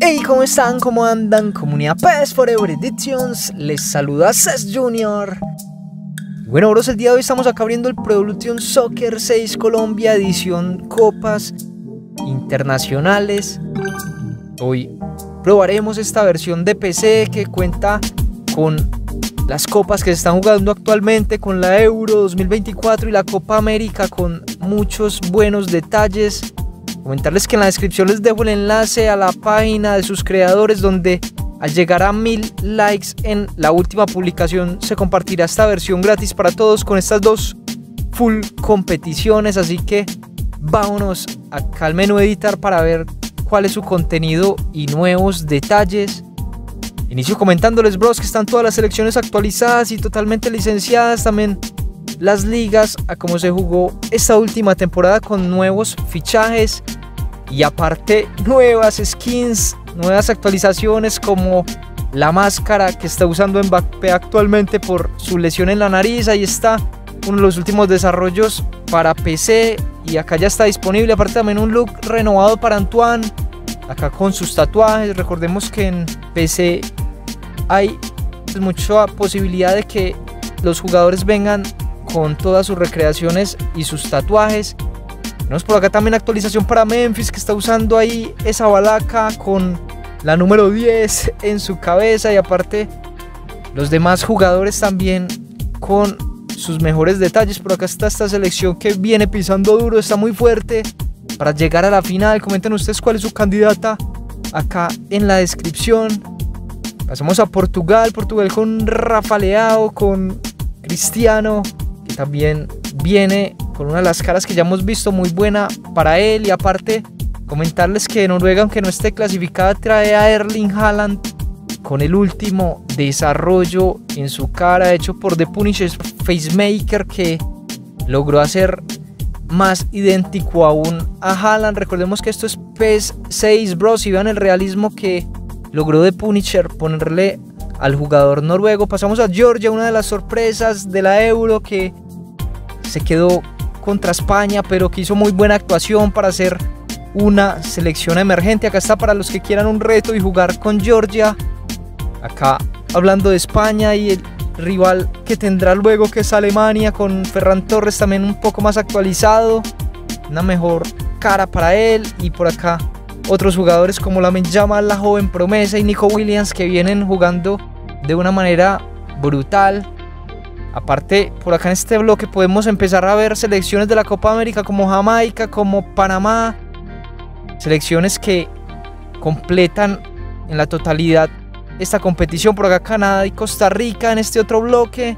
Hey, ¿cómo están? ¿Cómo andan? Comunidad PES Forever Editions, les saluda Cés Junior. Bueno, bros, el día de hoy estamos acá abriendo el Pro Evolution Soccer 6 Colombia, edición Copas Internacionales. Hoy probaremos esta versión de PC que cuenta con las copas que se están jugando actualmente, con la Euro 2024 y la Copa América, con muchos buenos detalles. Comentarles que en la descripción les dejo el enlace a la página de sus creadores, donde al llegar a 1000 likes en la última publicación se compartirá esta versión gratis para todos con estas dos full competiciones. Así que vámonos acá al menú editar para ver cuál es su contenido y nuevos detalles. Inicio comentándoles, bros, que están todas las selecciones actualizadas y totalmente licenciadas, también las ligas a cómo se jugó esta última temporada, con nuevos fichajes y aparte nuevas skins, nuevas actualizaciones como la máscara que está usando Mbappé actualmente por su lesión en la nariz. Ahí está uno de los últimos desarrollos para PC y acá ya está disponible. Aparte también un look renovado para Antoine, acá con sus tatuajes. Recordemos que en PC hay mucha posibilidad de que los jugadores vengan con todas sus recreaciones y sus tatuajes. Tenemos por acá también actualización para Memphis, que está usando ahí esa balaca con la número 10 en su cabeza, y aparte los demás jugadores también con sus mejores detalles. Por acá está esta selección que viene pisando duro, está muy fuerte para llegar a la final. Comenten ustedes cuál es su candidata acá en la descripción. Pasamos a Portugal con Rafa Leao, con Cristiano, que también viene con una de las caras que ya hemos visto, muy buena para él. Y aparte comentarles que Noruega, aunque no esté clasificada, trae a Erling Haaland con el último desarrollo en su cara hecho por The Punisher Facemaker, que logró hacer más idéntico aún a Haaland. Recordemos que esto es PES 6, bros, y vean el realismo que logró The Punisher ponerle al jugador noruego. Pasamos a Georgia, una de las sorpresas de la Euro, que se quedó contra España, pero que hizo muy buena actuación para ser una selección emergente. Acá está para los que quieran un reto y jugar con Georgia. Acá hablando de España y el rival que tendrá luego, que es Alemania, con Ferran Torres también un poco más actualizado, una mejor cara para él. Y por acá otros jugadores como Lamine Yamal, la joven promesa, y Nico Williams, que vienen jugando de una manera brutal. Aparte, por acá en este bloque podemos empezar a ver selecciones de la Copa América como Jamaica, como Panamá, selecciones que completan en la totalidad esta competición. Por acá Canadá y Costa Rica en este otro bloque.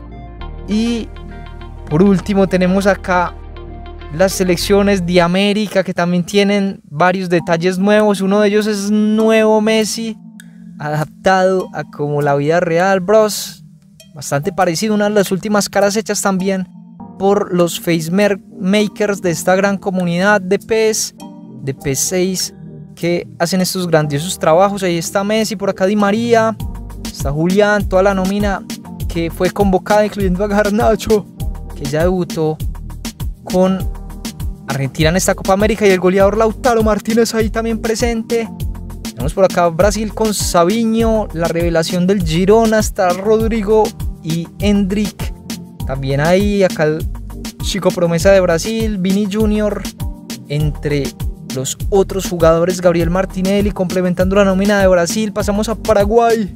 Y por último tenemos acá las selecciones de América, que también tienen varios detalles nuevos. Uno de ellos es nuevo Messi, adaptado a como la vida real, bros. Bastante parecido, una de las últimas caras hechas también por los facemakers de esta gran comunidad de PES, de PES 6, que hacen estos grandiosos trabajos. Ahí está Messi, por acá Di María, está Julián, toda la nómina que fue convocada, incluyendo a Garnacho, que ya debutó con Argentina en esta Copa América, y el goleador Lautaro Martínez ahí también presente. Tenemos por acá Brasil con Savinho, la revelación del Girona, está Rodrigo y Endrick. También hay acá el chico promesa de Brasil, Vini Junior, entre los otros jugadores, Gabriel Martinelli complementando la nómina de Brasil. Pasamos a Paraguay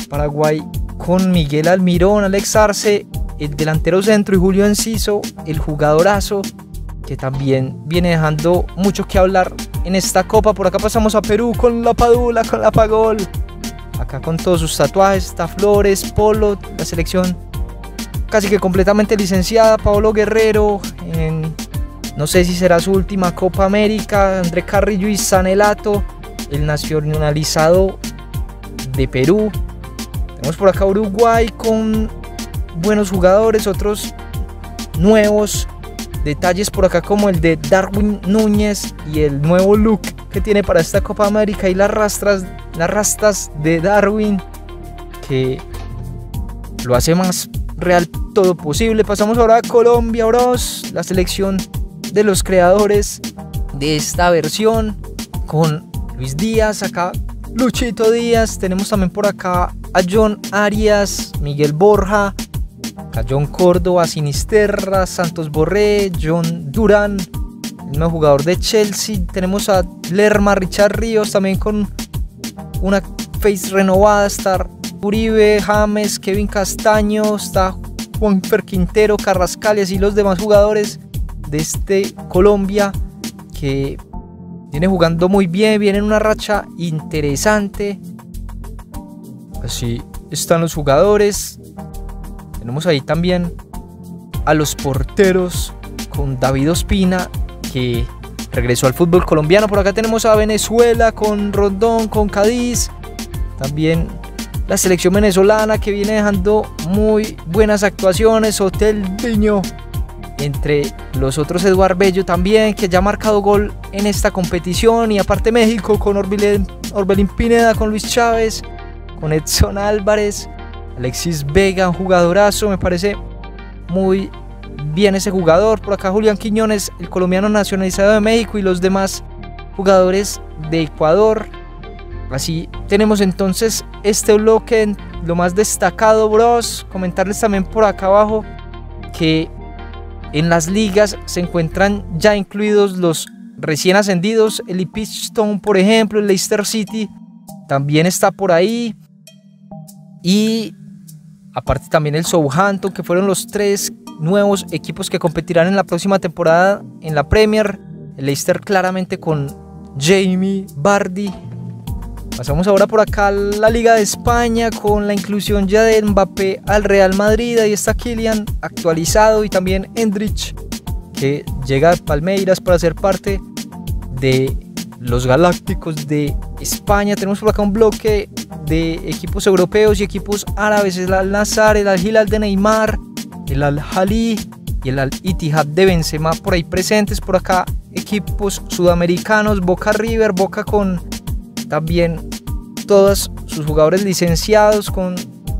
con Miguel Almirón, Alex Arce, el delantero centro, y Julio Enciso, el jugadorazo, que también viene dejando mucho que hablar en esta copa. Por acá pasamos a Perú con la Padula, con la Pagol, acá con todos sus tatuajes. Está Flores, Polo, la selección casi que completamente licenciada. Paolo Guerrero, no sé si será su última Copa América. André Carrillo y Sanelato, el nacionalizado de Perú. Tenemos por acá Uruguay con buenos jugadores, otros nuevos detalles por acá como el de Darwin Núñez y el nuevo look que tiene para esta Copa América, y las rastas de Darwin, que lo hace más real todo posible. Pasamos ahora a Colombia, bros, la selección de los creadores de esta versión, con Luis Díaz acá Luchito Díaz, tenemos también por acá a John Arias, Miguel Borja, a John Córdoba, Sinisterra, Santos Borré, John Durán, el nuevo jugador de Chelsea. Tenemos a Lerma, Richard Ríos, también con una face renovada. Está Uribe, James, Kevin Castaño, está Juanfer Quintero, Carrascal y los demás jugadores de este Colombia que viene jugando muy bien, viene en una racha interesante. Así están los jugadores. Tenemos ahí también a los porteros con David Ospina, que regresó al fútbol colombiano. Por acá tenemos a Venezuela con Rondón, con Cádiz. También la selección venezolana que viene dejando muy buenas actuaciones. Hotel Diño, entre los otros Eduard Bello también, que ya ha marcado gol en esta competición. Y aparte México con Orbelín Pineda, con Luis Chávez, con Edson Álvarez, Alexis Vega, un jugadorazo, me parece muy bien ese jugador. Por acá Julián Quiñones, el colombiano nacionalizado de México, y los demás jugadores de Ecuador. Así tenemos entonces este bloque, lo más destacado, bros. Comentarles también por acá abajo que en las ligas se encuentran ya incluidos los recién ascendidos. El Ipswich Town, por ejemplo, el Leicester City también está por ahí. Y aparte también el Southampton, que fueron los 3 nuevos equipos que competirán en la próxima temporada en la Premier. El Leicester claramente con Jamie Vardy. Pasamos ahora por acá a la Liga de España con la inclusión ya de Mbappé al Real Madrid. Ahí está Kylian actualizado, y también Endrich, que llega de Palmeiras para ser parte de los Galácticos de España. Tenemos por acá un bloque de equipos europeos y equipos árabes: el Al-Nassr, el Al-Hilal de Neymar, el Al-Ahly y el Al-Ittihad de Benzema por ahí presentes. Por acá equipos sudamericanos: Boca River, Boca con también todos sus jugadores licenciados, con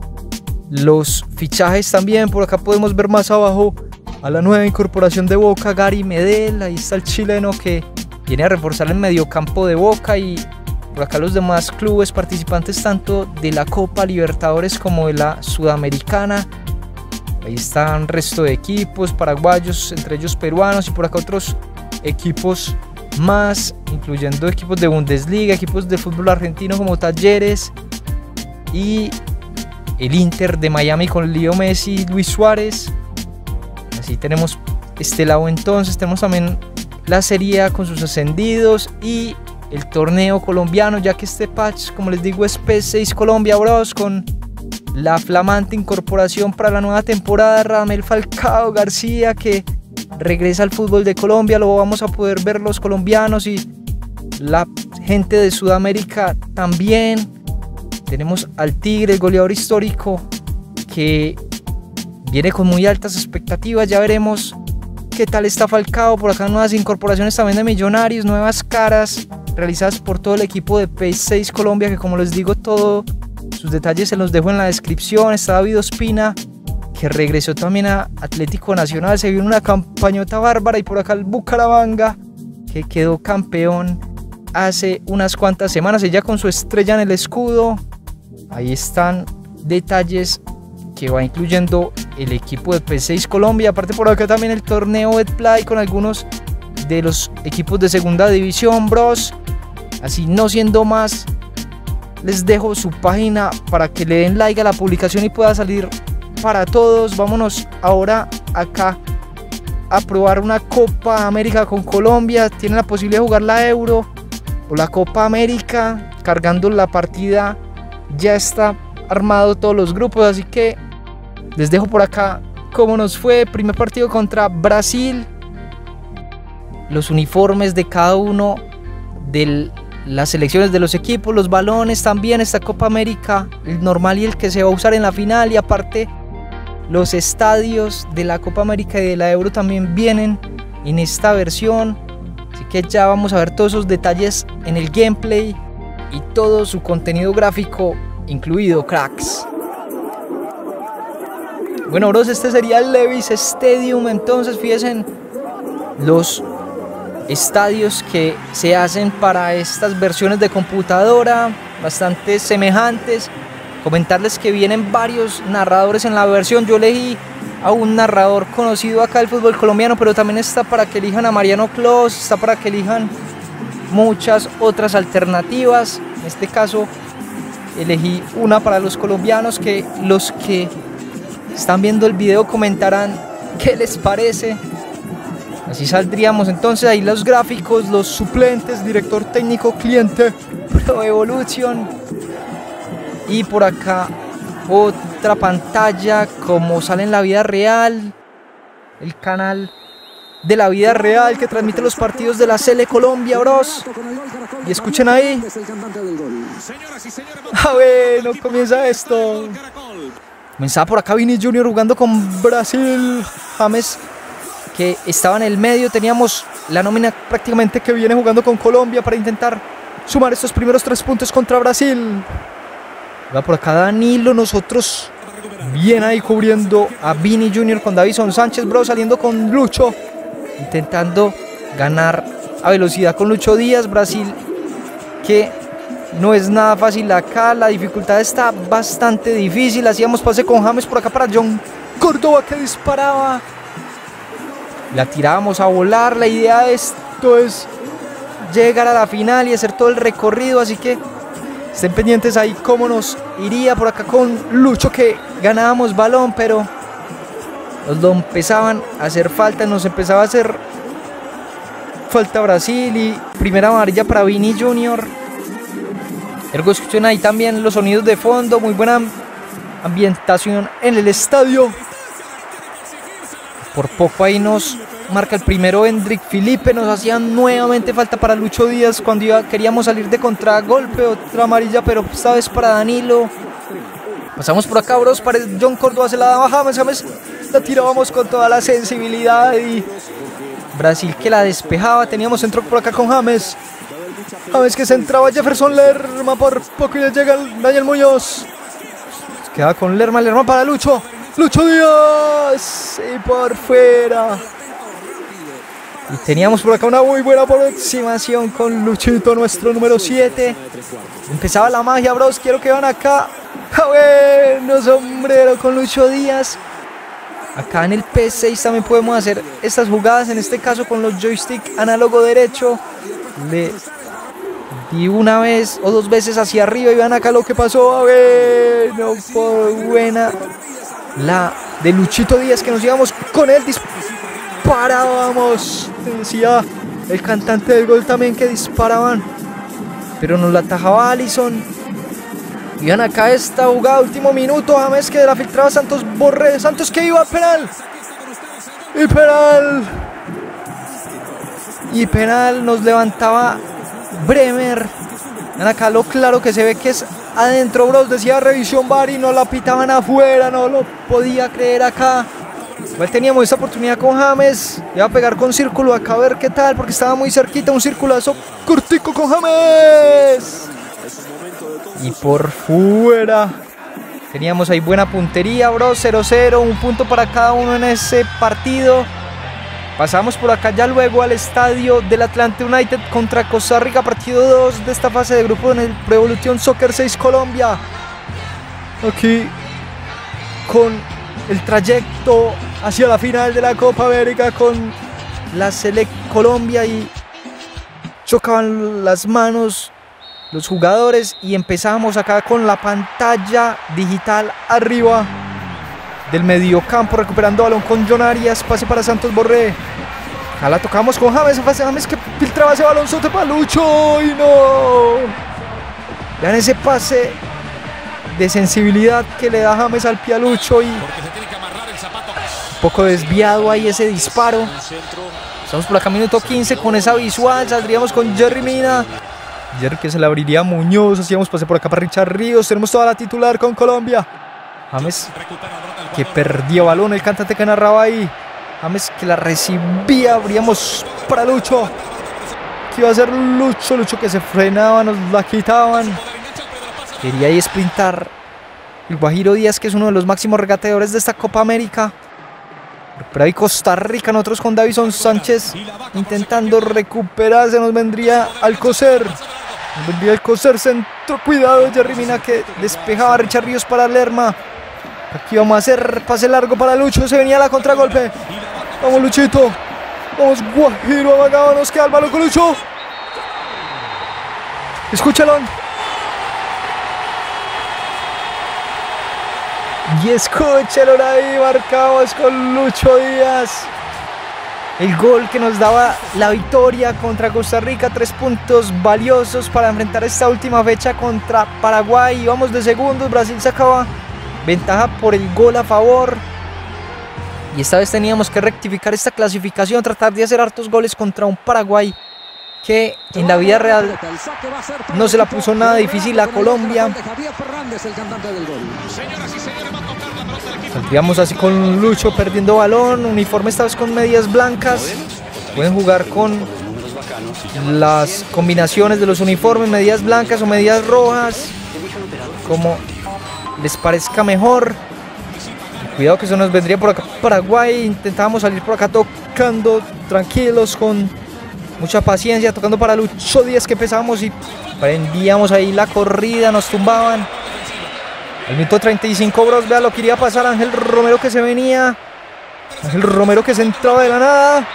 los fichajes también. Por acá podemos ver más abajo a la nueva incorporación de Boca, Gary Medel. Ahí está el chileno que viene a reforzar el mediocampo de Boca. Y por acá los demás clubes participantes tanto de la Copa Libertadores como de la Sudamericana. Ahí están el resto de equipos paraguayos, entre ellos peruanos, y por acá otros equipos más, incluyendo equipos de Bundesliga, equipos de fútbol argentino como Talleres y el Inter de Miami con Leo Messi y Luis Suárez. Así tenemos este lado. Entonces tenemos también la Serie A con sus ascendidos y el torneo colombiano, ya que este patch, como les digo, es P6 Colombia, bros, con la flamante incorporación para la nueva temporada, Radamel Falcao García, que regresa al fútbol de Colombia. Lo vamos a poder ver los colombianos y la gente de Sudamérica también. Tenemos al Tigre, el goleador histórico, que viene con muy altas expectativas. Ya veremos qué tal está Falcao. Por acá nuevas incorporaciones también de Millonarios, nuevas caras realizadas por todo el equipo de P6 Colombia, que como les digo, todos sus detalles se los dejo en la descripción. Está David Ospina, que regresó también a Atlético Nacional, se vio una campañota bárbara. Y por acá el Bucaramanga, que quedó campeón hace unas cuantas semanas, ella con su estrella en el escudo. Ahí están detalles que va incluyendo el equipo de P6 Colombia. Aparte por acá también el torneo Betplay con algunos de los equipos de segunda división, bros. Así no siendo más, les dejo su página para que le den like a la publicación y pueda salir para todos. Vámonos ahora acá a probar una Copa América con Colombia. Tienen la posibilidad de jugar la Euro o la Copa América cargando la partida. Ya está armado todos los grupos, así que les dejo por acá cómo nos fue. Primer partido contra Brasil, los uniformes de cada uno de las selecciones de los equipos, los balones también, esta Copa América, el normal y el que se va a usar en la final. Y aparte los estadios de la Copa América y de la Euro también vienen en esta versión. Así que ya vamos a ver todos esos detalles en el gameplay y todo su contenido gráfico incluido, cracks. Bueno, bros, este sería el Levi's Stadium. Entonces fíjense en los estadios que se hacen para estas versiones de computadora, bastante semejantes. Comentarles que vienen varios narradores en la versión. Yo elegí a un narrador conocido acá del fútbol colombiano, pero también está para que elijan a Mariano Clos, está para que elijan muchas otras alternativas. En este caso elegí una para los colombianos, que los que están viendo el video comentarán qué les parece. Así saldríamos entonces ahí los gráficos, los suplentes, director técnico, cliente, Pro Evolution. Y por acá otra pantalla como sale en la vida real, el canal de la vida real que transmite los partidos de la Sele Colombia, bros. Y escuchen ahí. Bueno, comienza esto. Comenzaba por acá Vini Junior jugando con Brasil. James, que estaba en el medio. Teníamos la nómina prácticamente que viene jugando con Colombia para intentar sumar estos primeros 3 puntos contra Brasil. Va por acá Danilo, nosotros bien ahí cubriendo a Vini Junior con Davison Sánchez, bro, saliendo con Lucho, intentando ganar a velocidad con Lucho Díaz. Brasil, que no es nada fácil acá, la dificultad está bastante difícil. Hacíamos pase con James por acá para John Córdoba, que disparaba, la tirábamos a volar. La idea de esto es llegar a la final y hacer todo el recorrido, así que estén pendientes ahí cómo nos iría por acá con Lucho, que ganábamos balón, pero nos lo empezaban a hacer falta, nos empezaba a hacer falta Brasil. Y primera amarilla para Vini Junior. Ergo, escuchen ahí también los sonidos de fondo, muy buena ambientación en el estadio. Por poco ahí nos marca el primero Hendrik Felipe. Nos hacía nuevamente falta para Lucho Díaz cuando queríamos salir de contragolpe. Otra amarilla, pero esta vez para Danilo. Pasamos por acá, bros, para John Córdoba, se la daba James, la tirábamos con toda la sensibilidad y Brasil que la despejaba. Teníamos centro por acá con James que se entraba Jefferson Lerma, por poco y le llega Daniel Muñoz. Se queda con Lerma para Lucho Díaz y por fuera. Y teníamos por acá una muy buena aproximación con Luchito, nuestro número 7. Empezaba la magia, bros. Quiero que van acá. Bueno, sombrero con Lucho Díaz. Acá en el PS6 también podemos hacer estas jugadas. En este caso con los joystick análogo derecho. Le di una vez o 2 veces hacia arriba y vean acá lo que pasó. Bueno, por buena la de Luchito Díaz, que nos íbamos con él. Disparábamos, decía el cantante del gol también, que disparaban, pero nos la atajaba Alisson. Y vean acá esta jugada, último minuto, James que la filtraba Santos Borré, Santos que iba a penal. Y penal nos levantaba Bremer. Vean acá lo claro que se ve que es adentro, bros. Decía revisión VAR y no la pitaban afuera, no lo podía creer acá. Igual teníamos esta oportunidad con James. Iba a pegar con círculo acá a ver qué tal, porque estaba muy cerquita. Un circulazo cortico con James. Y por fuera. Teníamos ahí buena puntería, bro. 0-0, un punto para cada uno en ese partido. Pasamos por acá ya luego al estadio del Atlante United contra Costa Rica, partido 2 de esta fase de grupo en el Pro Evolution Soccer 6 Colombia. Aquí con el trayecto hacia la final de la Copa América con la Select Colombia, y chocaban las manos los jugadores y empezamos acá con la pantalla digital arriba del mediocampo, recuperando balón con John Arias, pase para Santos Borré. Acá la tocamos con James que filtraba ese balón sote para Lucho y no. Vean ese pase de sensibilidad que le da James al pie a Lucho, y un poco desviado ahí ese disparo. Estamos por acá minuto 15 con esa visual. Saldríamos con Jerry Mina, Jerry que se le abriría a Muñoz. Hacíamos pase por acá para Richard Ríos. Tenemos toda la titular con Colombia. James que perdía balón, el cantante que narraba ahí. James que la recibía, abríamos para Lucho. ¿Qué iba a hacer Lucho? Lucho que se frenaba, nos la quitaban. Quería ahí sprintar el Guajiro Díaz, que es uno de los máximos regateadores de esta Copa América. Pero ahí Costa Rica, nosotros con Davison Sánchez intentando recuperarse. Nos vendría Alcocer. Nos vendría Alcocer, centro, cuidado, Jerry Mina que despejaba. Richard Ríos para Lerma. Aquí vamos a hacer pase largo para Lucho. Se venía la contragolpe. Vamos Luchito. Vamos Guajiro amagado. Nos queda el balón con Lucho. Escúchalo. Y escúchalo ahí, marcamos con Lucho Díaz. El gol que nos daba la victoria contra Costa Rica. 3 puntos valiosos para enfrentar esta última fecha contra Paraguay. Íbamos de segundos, Brasil sacaba ventaja por el gol a favor. Y esta vez teníamos que rectificar esta clasificación, tratar de hacer hartos goles contra un Paraguay que en la vida real no se la puso nada difícil a Colombia. Saldríamos así con Lucho perdiendo balón, uniforme esta vez con medias blancas. Pueden jugar con las combinaciones de los uniformes, medias blancas o medias rojas, como les parezca mejor. Cuidado que eso nos vendría por acá Paraguay. Intentábamos salir por acá tocando tranquilos, con mucha paciencia, tocando para Lucho Díaz que pesábamos y prendíamos ahí la corrida, nos tumbaban. Al minuto 35 Bros, vea lo que iría a pasar. Ángel Romero que se venía. Ángel Romero que se entraba de la nada.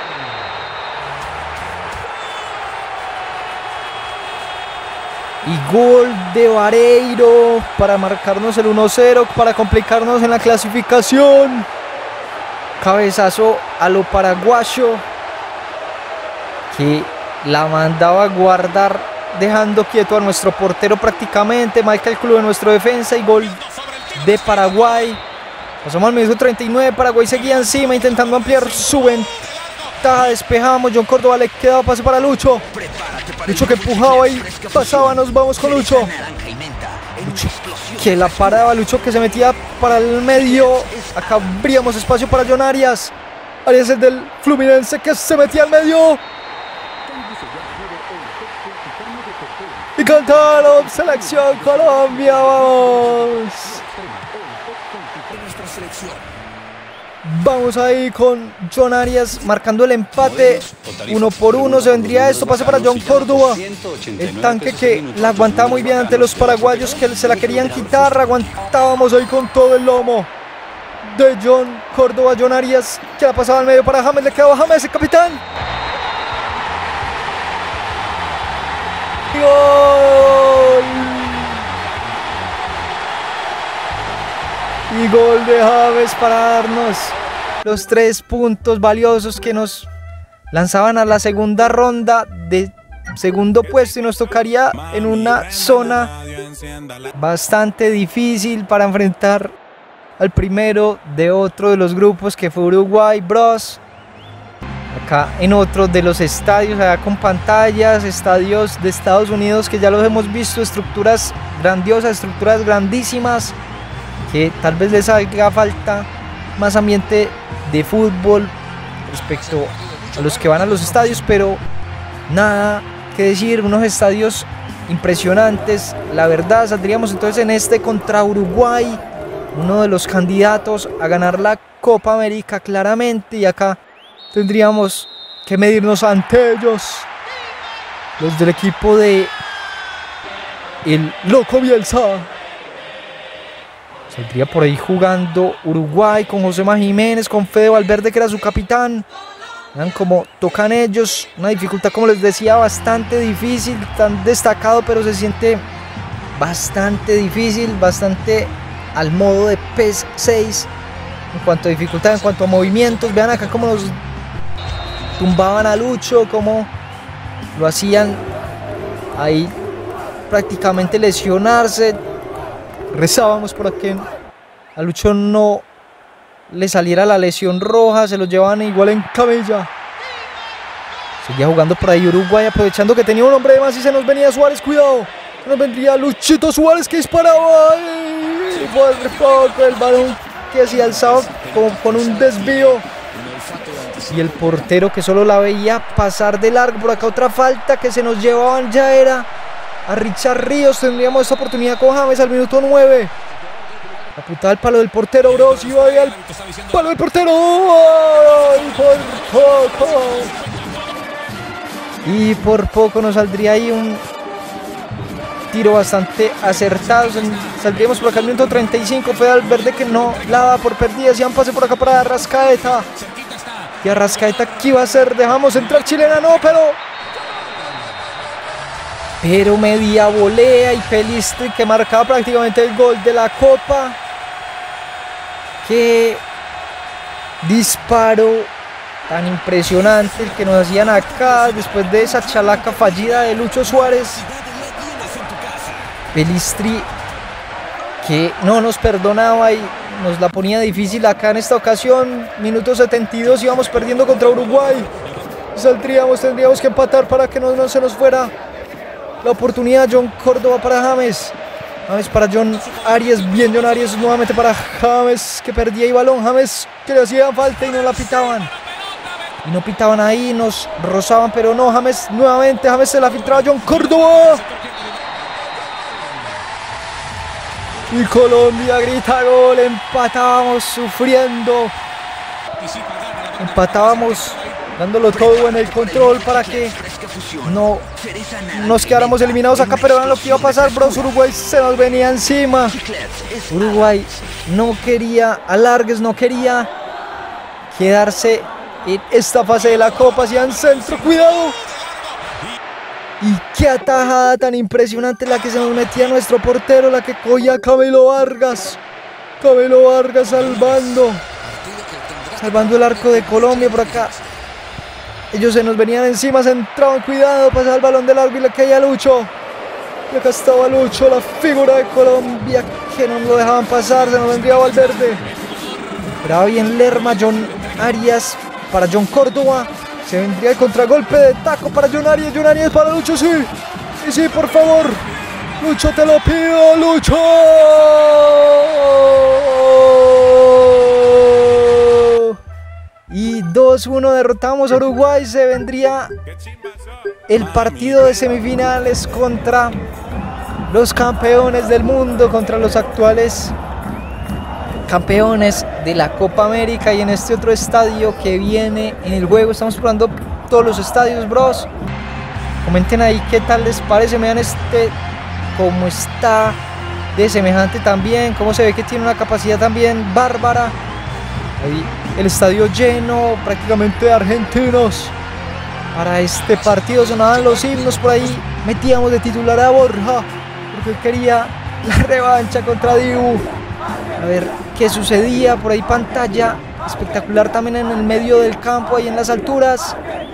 Y gol de Vareiro para marcarnos el 1-0, para complicarnos en la clasificación. Cabezazo a lo paraguayo que la mandaba a guardar, dejando quieto a nuestro portero prácticamente. Mal cálculo de nuestro defensa y gol de Paraguay. Pasamos al minuto 39, Paraguay seguía encima intentando ampliar su ventaja. Despejamos, John Córdoba le quedaba pase para Lucho. Lucho que empujaba y pasaba, nos vamos con Lucho. Lucho que la paraba, Lucho que se metía para el medio. Acá abríamos espacio para John Arias. Arias el del Fluminense que se metía al medio. Y cantaron Selección Colombia, vamos. Vamos ahí con John Arias marcando el empate. 1-1 se vendría esto. Pase para John Córdoba. El tanque que la aguantaba muy bien ante los paraguayos que se la querían quitar. Aguantábamos ahí con todo el lomo de John Córdoba. John Arias que la pasaba al medio para James. Le quedaba James, el capitán. ¡Gol! Y gol de James para darnos los 3 puntos valiosos que nos lanzaban a la segunda ronda de segundo puesto, y nos tocaría en una zona bastante difícil para enfrentar al primero de otro de los grupos, que fue Uruguay Bros. Acá en otro de los estadios, allá con pantallas, estadios de Estados Unidos que ya los hemos visto, estructuras grandiosas, estructuras grandísimas, que tal vez les haga falta más ambiente de fútbol respecto a los que van a los estadios, pero nada que decir, unos estadios impresionantes. La verdad, saldríamos entonces en este contra Uruguay, uno de los candidatos a ganar la Copa América claramente, y acá tendríamos que medirnos ante ellos, los del equipo de el Loco Bielsa. Saldría por ahí jugando Uruguay con Josema Jiménez, con Fede Valverde que era su capitán. Vean cómo tocan ellos, una dificultad, como les decía, bastante difícil, tan destacado, pero se siente bastante difícil, bastante al modo de PES 6 en cuanto a dificultad, en cuanto a movimientos. Vean acá cómo nos tumbaban a Lucho, cómo lo hacían ahí prácticamente lesionarse. Rezábamos por que a Lucho no le saliera la lesión roja, se lo llevaban igual en camilla. Seguía jugando por ahí Uruguay, aprovechando que tenía un hombre de más y se nos venía Suárez, cuidado. Se nos vendría Luchito Suárez que disparaba. Y por poco el balón que se alzaba como con un desvío. Y el portero que solo la veía pasar de largo. Por acá otra falta que se nos llevaban, ya era a Richard Ríos. Tendríamos esta oportunidad con James al minuto 9. La putada al palo del portero, bros. Iba ahí al palo del portero. ¡Ay, por poco! Y por poco nos saldría ahí un tiro bastante acertado. Saldríamos por acá al minuto 35. Fue Valverde que no la daba por perdida. Hacían pase por acá para Arrascaeta. Y Arrascaeta, ¿qué iba a hacer? Dejamos entrar chilena, no, pero media volea y Pelistri que marcaba prácticamente el gol de la Copa. Qué disparo tan impresionante el que nos hacían acá después de esa chalaca fallida de Lucho Suárez. Pelistri que no nos perdonaba y nos la ponía difícil acá en esta ocasión. Minuto 72, íbamos perdiendo contra Uruguay. Tendríamos que empatar para que no se nos fuera la oportunidad. John Córdoba para James. James para John Arias. Bien, John Arias nuevamente para James, que perdía el balón. James que le hacía falta y no la pitaban. Y no pitaban ahí, nos rozaban, pero no. James nuevamente, James se la filtraba John Córdoba. Y Colombia grita gol. Empatábamos sufriendo. Empatábamos dándolo todo en el control para que no nos quedáramos eliminados acá. Pero vean lo que iba a pasar, bros. Uruguay se nos venía encima. Uruguay no quería alargues, no quería quedarse en esta fase de la Copa. Hacían centro, cuidado. Y qué atajada tan impresionante la que se nos metía nuestro portero, la que cogía Camilo Vargas. Camilo Vargas salvando el arco de Colombia por acá. Ellos se nos venían encima, se entraban, cuidado, pasaba el balón del largo y le caía a Lucho. Y acá estaba Lucho, la figura de Colombia, que no lo dejaban pasar, se nos vendría Valverde. Brava bien Lerma, John Arias para John Córdoba. Se vendría el contragolpe de taco para John Arias para Lucho, sí. Y sí, por favor. Lucho, te lo pido, Lucho. Y 2-1 derrotamos a Uruguay. Se vendría el partido de semifinales contra los campeones del mundo, contra los actuales campeones de la Copa América. Y en este otro estadio que viene en el juego, estamos probando todos los estadios, bros. Comenten ahí qué tal les parece. Vean cómo está de semejante también, cómo se ve que tiene una capacidad también bárbara. Ahí el estadio lleno prácticamente de argentinos. Para este partido sonaban los himnos, por ahí metíamos de titular a Borja porque quería la revancha contra Dibu. A ver qué sucedía, por ahí pantalla espectacular también en el medio del campo, ahí en las alturas.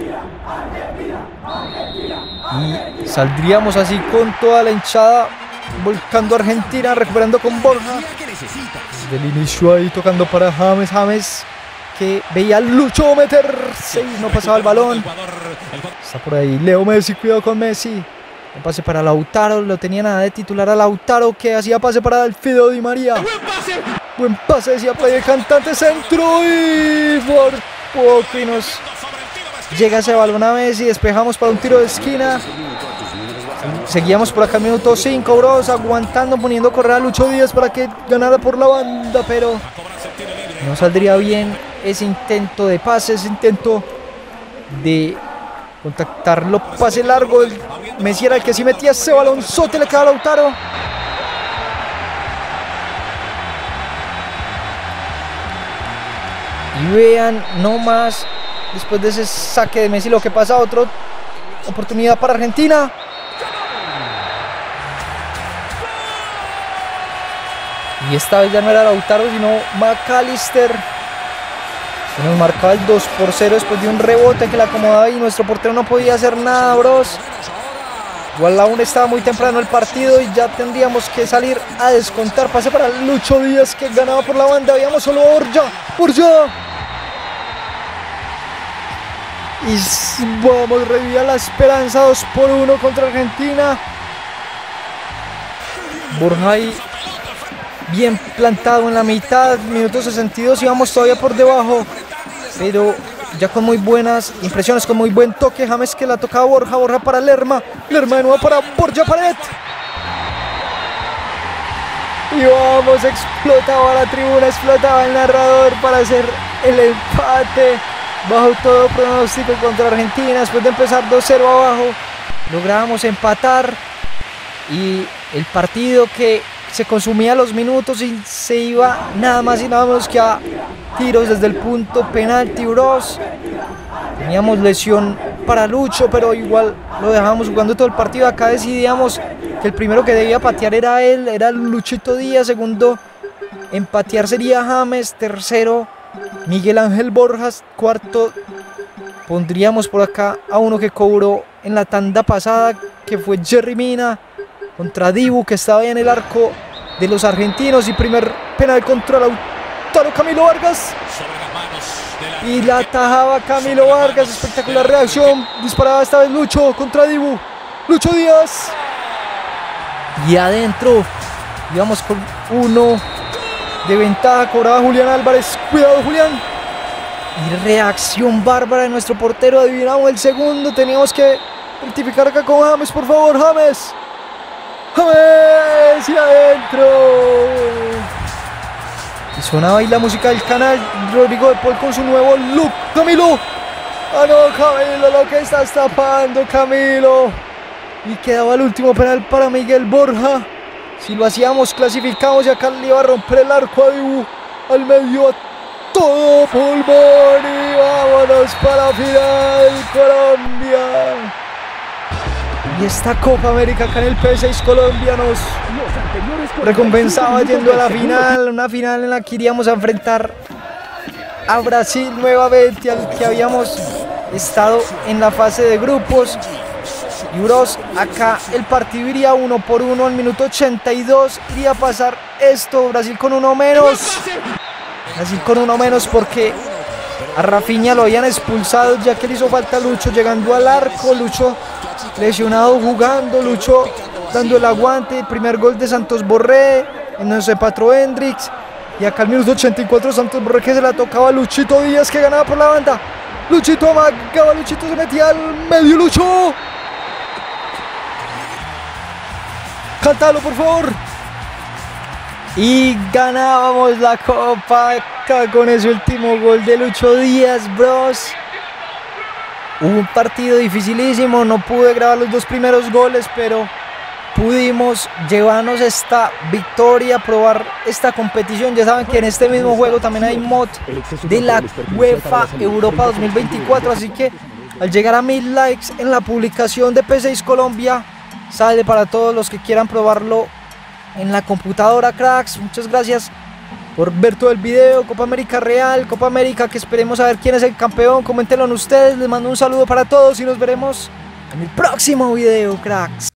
Y saldríamos así con toda la hinchada volcando a Argentina, recuperando con Borja. Desde el inicio ahí tocando para James que veía a Lucho meterse y no pasaba el balón. Está por ahí Leo Messi, cuidado con Messi. Un pase para Lautaro, lo tenía nada de titular a Lautaro, que hacía pase para Alfredo Di María. Buen pase, decía por ahí el cantante, centro y por poco y nos llega ese balón a Messi. Despejamos para un tiro de esquina. Seguíamos por acá al minuto 5, bros, aguantando, poniendo a correr a Lucho Díaz para que ganara por la banda, pero no saldría bien ese intento de pase, ese intento de contactarlo, pase largo. Messi era el que sí metía ese balonzote, le queda a Lautaro. Y vean nomás, después de ese saque de Messi, lo que pasa. Otra oportunidad para Argentina. Y esta vez ya no era Lautaro, sino McAllister. Se nos marcaba el 2-0 después de un rebote que la acomodaba y nuestro portero no podía hacer nada, bros. Igual aún estaba muy temprano el partido y ya tendríamos que salir a descontar. Pase para Lucho Díaz, que ganaba por la banda. Veíamos solo Borja. Y vamos, revivía la esperanza. 2-1 contra Argentina. Borja ahí bien plantado en la mitad, minuto 62, íbamos todavía por debajo, pero ya con muy buenas impresiones, con muy buen toque. James que la tocaba Borja para Lerma de nuevo para Borja Pared. Y vamos, explotaba la tribuna, explotaba el narrador para hacer el empate. Bajo todo pronóstico contra Argentina, después de empezar 2-0 abajo, logramos empatar. Y el partido que se consumía los minutos y se iba nada más y nada menos que a tiros desde el punto penalti, bros. Teníamos lesión para Lucho, pero igual lo dejábamos jugando todo el partido. Acá decidíamos que el primero que debía patear era él, era Luchito Díaz. Segundo en patear sería James. Tercero Miguel Ángel Borjas. Cuarto pondríamos por acá a uno que cobró en la tanda pasada, que fue Jerry Mina contra Dibu, que estaba ahí en el arco de los argentinos. Y primer penal contra Lautaro Camilo Vargas. Y la atajaba Camilo Vargas. Espectacular reacción. Disparaba esta vez Lucho contra Dibu. Lucho Díaz. Y adentro íbamos con uno de ventaja. Cobraba Julián Álvarez. Cuidado, Julián. Y reacción bárbara de nuestro portero. Adivinamos el segundo. Teníamos que rectificar acá con James, por favor. James. James. Y adentro. Y sonaba ahí la música del canal. Rodrigo de Paul con su nuevo look. Camilo. Ah, no, Camilo, lo que estás tapando, Camilo. Y quedaba el último penal para Miguel Borja. Si lo hacíamos, clasificamos. Y acá le iba a romper el arco a Dibu. Al medio, a todo pulmón. Y vámonos para la final, Colombia. Y esta Copa América acá en el P6 Colombia nos recompensaba yendo a la final. Una final en la que iríamos a enfrentar a Brasil nuevamente, al que habíamos estado en la fase de grupos. Y bros, acá el partido iría 1-1 al minuto 82. Iría a pasar esto, Brasil con uno menos. Brasil con uno menos porque a Rafinha lo habían expulsado, ya que le hizo falta a Lucho llegando al arco. Lucho lesionado jugando, Lucho dando el aguante. Primer gol de Santos Borré, en donde se patró Hendrix. Y acá al minuto 84 Santos Borré, que se la tocaba a Luchito Díaz, que ganaba por la banda. Luchito amagaba, Luchito se metía al medio. Lucho, cántalo por favor. Y ganábamos la Copa acá con ese último gol de Lucho Díaz, bros. Un partido dificilísimo, no pude grabar los dos primeros goles, pero pudimos llevarnos esta victoria, probar esta competición. Ya saben que en este mismo juego también hay mod de la UEFA Europa 2024, así que al llegar a 1000 likes en la publicación de P6 Colombia, sale para todos los que quieran probarlo en la computadora, cracks. Muchas gracias por ver todo el video. Copa América real, Copa América que esperemos a ver quién es el campeón. Coméntenlo en ustedes, les mando un saludo para todos y nos veremos en el próximo video, cracks.